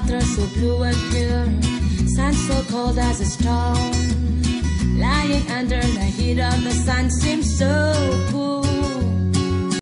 water so blue and pure, sun so cold as a stone. Lying under the heat of the sun seems so cool.